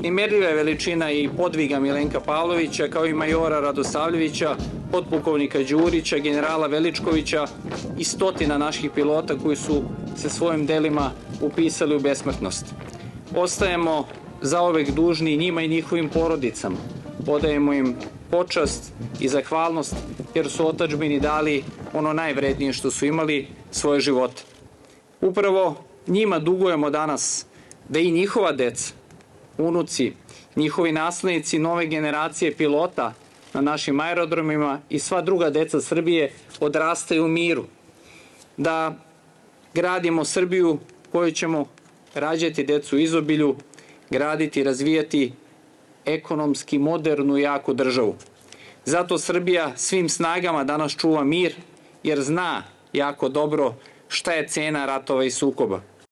Nemerljiva je veličina i podviga Milenka Pavlovića, kao i majora Radosavljevića, potpukovnika Đurića, generala Veličkovića i stotina naših pilota koji su se svojim delima upisali u besmrtnost. Ostajemo zauvek dužni njima i njihovim porodicama. Odajemo im počast i zahvalnost jer su otadžbini dali ono najvrednije što su imali, svoje živote. Upravo njima dugujemo danas da i njihova deca, unuci, njihovi naslednici, nove generacije pilota na našim aerodromima i sva druga deca Srbije odrastaju u miru. Da gradimo Srbiju koju ćemo rađati decu u izobilju, graditi i razvijati ekonomski modernu i jaku državu. Zato Srbija svim snagama danas čuva mir, jer zna jako dobro šta je cena ratova i sukoba.